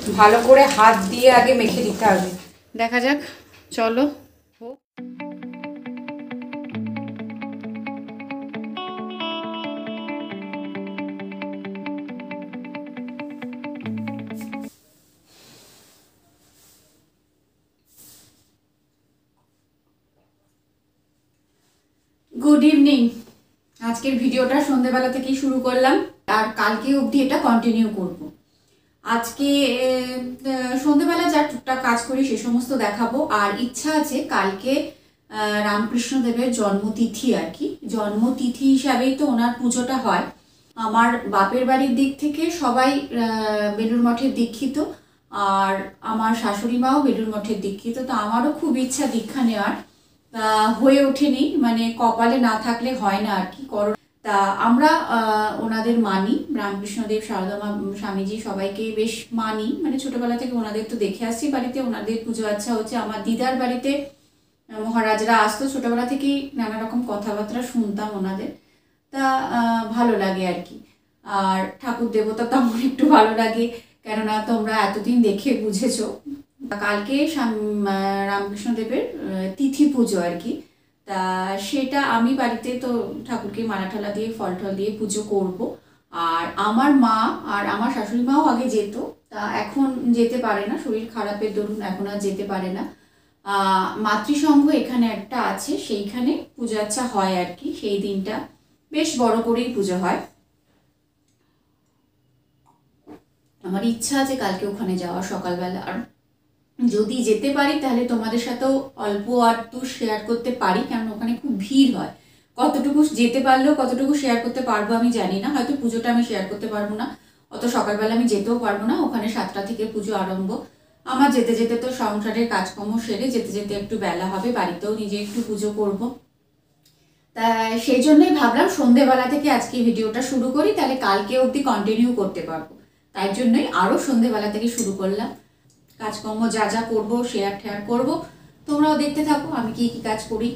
ভালো করে হাত দিয়ে আগে মেখে দিতে হবে। দেখা যাক, চলো হোক। Good evening. আজকের ভিডিওটা সন্ধ্যেবেলা থেকেই শুরু করলাম, আর কালকে অবধি এটা কন্টিনিউ করব। আজকে সন্ধ্যেবেলা যা টুকটাক কাজ করি সে সমস্ত দেখাবো। আর ইচ্ছা আছে কালকে রামকৃষ্ণদেবের জন্মতিথি, আর কি জন্মতিথি হিসাবেই তো ওনার পুজোটা হয়। আমার বাপের বাড়ির দিক থেকে সবাই বেলুড় মঠের দীক্ষিত, আর আমার শাশুড়ি মাও বেলুড় মঠের দীক্ষিত। তো আমারও খুব ইচ্ছা দীক্ষা নেওয়ার, হয়ে ওঠেনি, মানে কপালে না থাকলে হয় না আর কি। তা আমরা ওনাদের মানি, রামকৃষ্ণদেব, সারদামা স্বামীজি সবাইকে বেশ মানি, মানে ছোটবেলা থেকে ওনাদের তো দেখে আসছি বাড়িতে। ওনাদের পুজো আচ্ছা হচ্ছে, আমার দিদার বাড়িতে মহারাজরা আসতো, ছোটবেলা থেকেই নানা রকম কথাবার্তা শুনতাম ওনাদের। তা ভালো লাগে আর কি। আর ঠাকুর দেবতা তো আমার একটু ভালো লাগে, কেননা তোমরা এতদিন দেখে বুঝেছো। কালকে রামকৃষ্ণদেবের তিথি পুজো আর কি। তা সেটা আমি বাড়িতে তো ঠাকুরকে মালা ঠালা দিয়ে ফল টল দিয়ে পুজো করব। আর আমার মা আর আমার শাশুড়ি মাও আগে যেত, তা এখন যেতে পারে না, শরীর খারাপের দরুন এখন আর যেতে পারে না। মাতৃসংঘ এখানে একটা আছে, সেইখানে পূজা আচ্ছা হয় আর কি। সেই দিনটা বেশ বড় করেই পুজো হয়। আমার ইচ্ছা আছে কালকে ওখানে যাওয়া সকালবেলা। আর যদি যেতে পারি তাহলে তোমাদের সাথেও অল্প একটু শেয়ার করতে পারি, কারণ ওখানে খুব ভিড় হয়। কতটুকু যেতে পারলেও কতটুকু শেয়ার করতে পারবো আমি জানি না, হয়তো পুজোটা আমি শেয়ার করতে পারবো না, অত সকালবেলা আমি যেতেও পারবো না। ওখানে 7টা থেকে পুজো আরম্ভ। আমার যেতে যেতে তো সংসারের কাজকর্ম সেরে যেতে যেতে একটু বেলা হবে, বাড়িতেও নিজে একটু পুজো করব। তা সেই জন্যই ভাবলাম সন্ধেবেলা থেকে আজকে ভিডিওটা শুরু করি, তাহলে কালকে অবধি কন্টিনিউ করতে পারবো। তাই জন্যই আরও সন্ধেবেলা থেকে শুরু করলাম। কাজকর্ম যা যা করবো শেয়ার টেয়ার করবো, তোমরাও দেখতে থাকো আমি কি কি কাজ করি।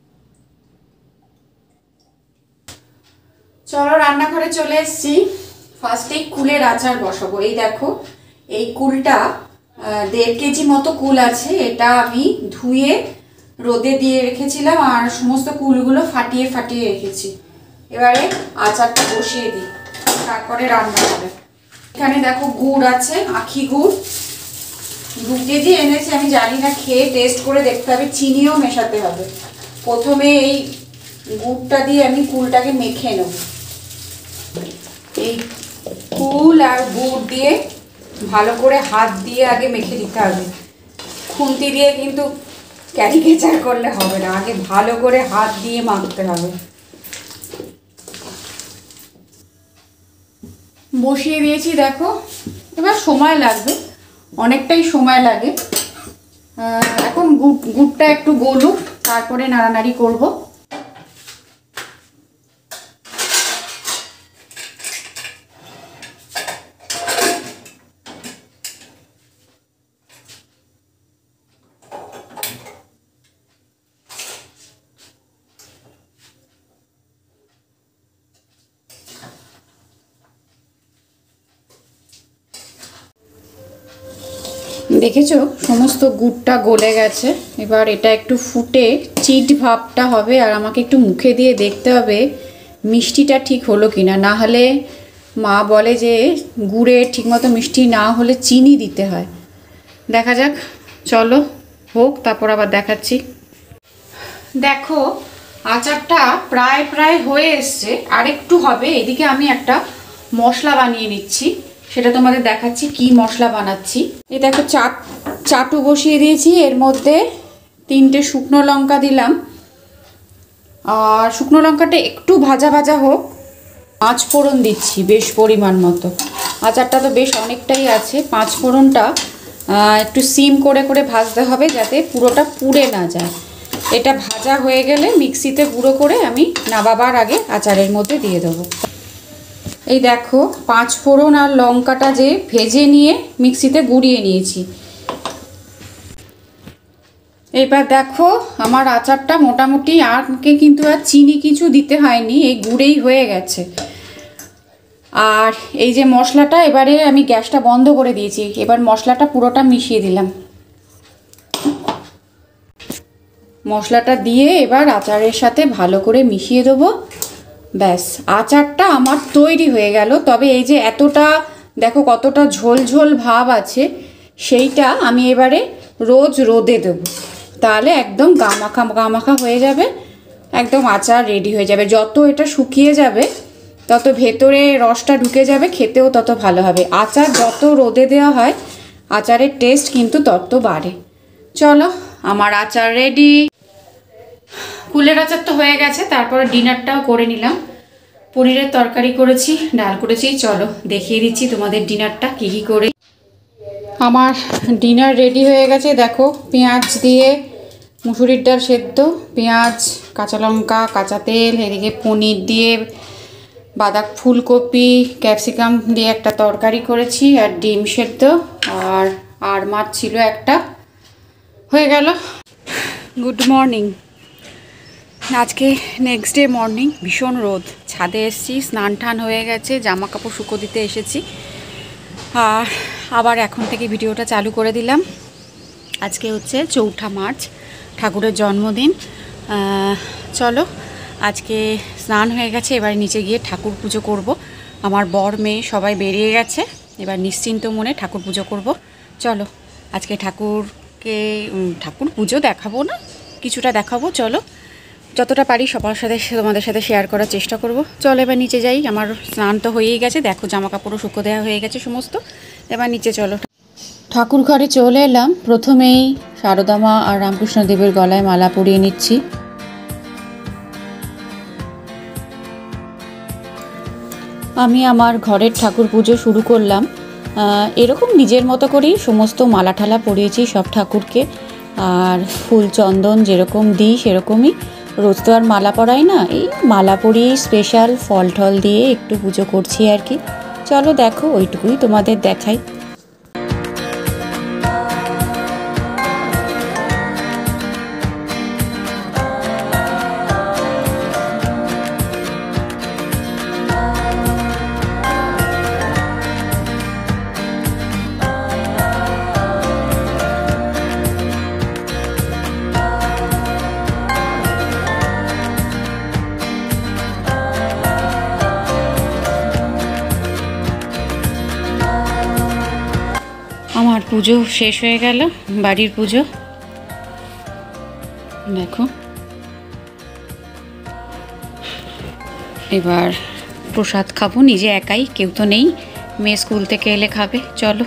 চলো রান্নাঘরে চলে এসেছি। ফার্স্টেই কুলের আচার বসাবো। এই দেখো, এই কুলটা 1.5 কেজি মতো কুল আছে। এটা আমি ধুয়ে রোদে দিয়ে রেখেছিলাম, আর সমস্ত কুলগুলো ফাটিয়ে ফাটিয়ে রেখেছি। এবারে আচারটা বসিয়ে দিই, তারপরে রান্না হবে। এখানে দেখো গুড় আছে, আখি গুড় 2 কেজি এনেছি। আমি জানি না, খেয়ে টেস্ট করে দেখতে হবে, চিনিও মেশাতে হবে। প্রথমে এই গুড়টা দিয়ে আমি কুলটাকে মেখে নেব। এই কুল আর গুড় দিয়ে ভালো করে হাত দিয়ে আগে মেখে দিতে হবে। খুন্তি দিয়ে কিন্তু ক্যারিকেচার করলে হবে না, আগে ভালো করে হাত দিয়ে মাখতে হবে। বসিয়ে দিয়েছি দেখো। এবার সময় লাগবে, অনেকটাই সময় লাগে। এখন গুড়টা একটু গলুক, তারপরে নাড়ানাড়ি করব। দেখেছো সমস্ত গুড়টা গলে গেছে। এবার এটা একটু ফুটে চিট ভাবটা হবে, আর আমাকে একটু মুখে দিয়ে দেখতে হবে মিষ্টিটা ঠিক হলো কিনা। না হলে মা বলে যে গুড়ে ঠিকমতো মিষ্টি না হলে চিনি দিতে হয়। দেখা যাক, চলো হোক, তারপর আবার দেখাচ্ছি। দেখো আচারটা প্রায় প্রায় হয়ে এসছে, আর একটু হবে। এদিকে আমি একটা মশলা বানিয়ে নিচ্ছি, সেটা তোমাদের দেখাচ্ছি কি মশলা বানাচ্ছি। এই দেখো চাটু বসিয়ে দিয়েছি, এর মধ্যে 3টে শুকনো লঙ্কা দিলাম। আর শুকনো লঙ্কাটা একটু ভাজা ভাজা হোক। 5 ফোড়ন দিচ্ছি বেশ পরিমাণ মতো। আচারটা তো বেশ অনেকটাই আছে। 5 ফোড়নটা একটু সিম করে করে ভাজতে হবে, যাতে পুরোটা পুড়ে না যায়। এটা ভাজা হয়ে গেলে মিক্সিতে গুঁড়ো করে আমি নামাবার আগে আচারের মধ্যে দিয়ে দেবো। এই দেখো 5 ফোড়ন আর লঙ্কাটা যে ভেজে নিয়ে মিক্সিতে গুঁড়িয়ে নিয়েছি। এবার দেখো আমার আচারটা মোটামুটি আর কিন্তু আর চিনি কিছু দিতে হয়নি, এই গুঁড়েই হয়ে গেছে। আর এই যে মশলাটা, এবারে আমি গ্যাসটা বন্ধ করে দিয়েছি, এবার মশলাটা পুরোটা মিশিয়ে দিলাম। মশলাটা দিয়ে এবার আচারের সাথে ভালো করে মিশিয়ে দেবো। ব্যাস, আচারটা আমার তৈরি হয়ে গেল। তবে এই যে এতটা দেখো কতটা ঝোল ঝোল ভাব আছে, সেইটা আমি এবারে রোজ রোদে দেবো, তাহলে একদম গামাখা গামাখা হয়ে যাবে, একদম আচার রেডি হয়ে যাবে। যত এটা শুকিয়ে যাবে তত ভেতরে রসটা ঢুকে যাবে, খেতেও তত ভালো হবে। আচার যত রোদে দেওয়া হয় আচারের টেস্ট কিন্তু তত বাড়ে। চলো, আমার আচার রেডি। কুলের আচার তো হয়ে গেছে, তারপরে ডিনারটাও করে নিলাম। পনিরের তরকারি করেছি, ডাল করেছি। চলো দেখিয়ে দিচ্ছি তোমাদের ডিনারটা কী কী করে। আমার ডিনার রেডি হয়ে গেছে, দেখো পেঁয়াজ দিয়ে মুসুরির ডাল সেদ্ধ, পেঁয়াজ, কাঁচা লঙ্কা, কাঁচা তেল, এদিকে পনির দিয়ে ফুলকপি ক্যাপসিকাম দিয়ে একটা তরকারি করেছি, আর ডিম সেদ্ধ, আর মাছ ছিল একটা, হয়ে গেল। Good morning. আজকে নেক্সট ডে মর্নিং, ভীষণ রোদ, ছাদে এসেছি, স্নান টান হয়ে গেছে, জামা কাপড় শুকো দিতে এসেছি, আর আবার এখন থেকে ভিডিওটা চালু করে দিলাম। আজকে হচ্ছে 4 মার্চ, ঠাকুরের জন্মদিন। চলো, আজকে স্নান হয়ে গেছে, এবার নিচে গিয়ে ঠাকুর পুজো করব। আমার বর মেয়ে সবাই বেরিয়ে গেছে, এবার নিশ্চিন্ত মনে ঠাকুর পুজো করব। চলো, আজকে ঠাকুর পুজো দেখাবো না, কিছুটা দেখাবো। চলো, যতটা পারি সবার সাথে তোমাদের সাথে শেয়ার করার চেষ্টা করব। চলো এবার নিচে যাই, আমার স্নান তো হয়েই গেছে, দেখো জামা কাপড়ও শুকো দেওয়া হয়ে গেছে সমস্ত। এবার নিচে চলো। ঠাকুর ঘরে চলে এলাম। প্রথমেই শারদা মা আর রামকৃষ্ণ দেবের গলায় মালা পরিয়ে নিচ্ছি। আমি আমার ঘরের ঠাকুর পুজো শুরু করলাম। এরকম নিজের মতো করেই সমস্ত মালা ঠালা পরিয়েছি সব ঠাকুরকে, আর ফুল চন্দন যেরকম দিই সেরকমই। রোজ তো আর মালা পরাই না, এই মালা পরিয়ে স্পেশাল ফল টল দিয়ে একটু পুজো করছি আর কি। চলো দেখো, ওইটুকুই তোমাদের দেখাই। আমার পুজো শেষ হয়ে গেল, বাড়ির পুজো। দেখো, এবার প্রসাদ খাবো, নিজে একাই, কেউ তো নেই, মেয়ে স্কুল থেকে এলে খাবে। চলো,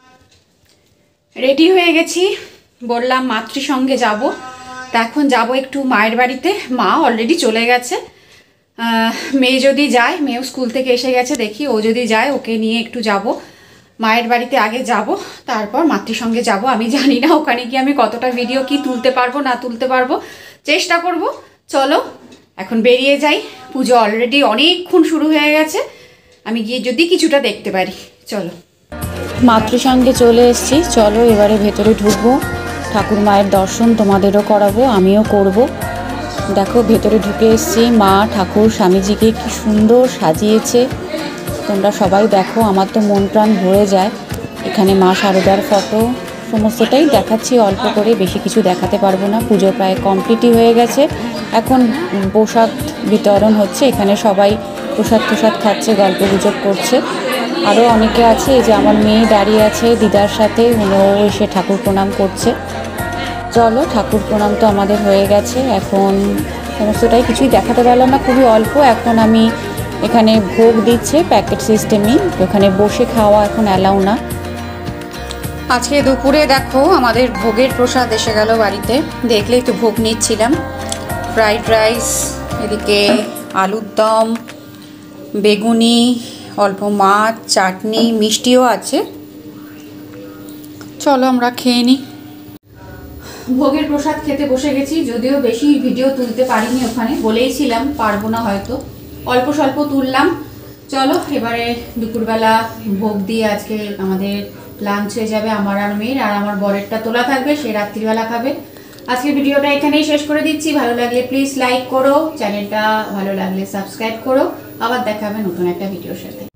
রেডি হয়ে গেছি, বললাম মাতৃ সঙ্গে যাব, তা এখন যাব একটু মায়ের বাড়িতে। মা অলরেডি চলে গেছে, মেয়ে যদি যায়, মেয়েও স্কুল থেকে এসে গেছে, দেখি ও যদি যায় ওকে নিয়ে একটু যাব মায়ের বাড়িতে। আগে যাব, তারপর মাতৃ সঙ্গে যাব। আমি জানি না ওখানে গিয়ে আমি কতটা ভিডিও কি তুলতে পারবো না তুলতে পারবো, চেষ্টা করব। চলো এখন বেরিয়ে যাই, পুজো অলরেডি অনেকক্ষণ শুরু হয়ে গেছে, আমি গিয়ে যদি কিছুটা দেখতে পারি। চলো, মাতৃ সঙ্গে চলে এসেছি। চলো এবারে ভেতরে ঢুকবো, ঠাকুর মায়ের দর্শন তোমাদেরও করাবো, আমিও করব। দেখো ভেতরে ঢুকে এসেছি, মা ঠাকুর স্বামীজিকে কি সুন্দর সাজিয়েছে, তোমরা সবাই দেখো, আমার তো মন প্রাণ ভরে যায়। এখানে মা শারদার ফটো, সমস্তটাই দেখাচ্ছি অল্প করে, বেশি কিছু দেখাতে পারবো না। পুজো প্রায় কমপ্লিটই হয়ে গেছে, এখন প্রসাদ বিতরণ হচ্ছে, এখানে সবাই প্রসাদ খাচ্ছে, গল্প গুজব করছে। আরও অনেকে আছে, এই যে আমার মেয়ে দাঁড়িয়ে আছে দিদার সাথে, উনিও এসে ঠাকুর প্রণাম করছে। চলো, ঠাকুর প্রণাম তো আমাদের হয়ে গেছে, এখন সমস্তটাই কিছুই দেখাতে পারলাম না, খুবই অল্প। এখন আমি এখানে ভোগ দিচ্ছে প্যাকেট সিস্টেমই, ওখানে বসে খাওয়া এখন অ্যালাউ না। আজকে দুপুরে দেখো আমাদের ভোগের প্রসাদ এসে গেল বাড়িতে, দেখলেই তো ভোগ নিচ্ছিলাম। ফ্রাইড রাইস, এদিকে আলুর দম, বেগুনি, অল্প মাছ, চাটনি, মিষ্টিও আছে। চলো আমরা খেয়ে নিই। ভোগের প্রসাদ খেতে বসে গেছি, যদিও বেশি ভিডিও তুলতে পারিনি, ওখানে বলেইছিলাম পারবো না হয়তো, অল্প স্বল্প তুললাম। চলো এবারে দুপুরবেলা ভোগ দিয়ে আজকে আমাদের লাঞ্চ হয়ে যাবে, আমার আর মেয়ের, আর আমার বরেরটা তোলা থাকবে, সে রাত্রিবেলা খাবে। আজকের ভিডিওটা এখানেই শেষ করে দিচ্ছি। ভালো লাগলে প্লিজ লাইক করো, চ্যানেলটা ভালো লাগলে সাবস্ক্রাইব করো। আবার দেখা হবে নতুন একটা ভিডিওর সাথে।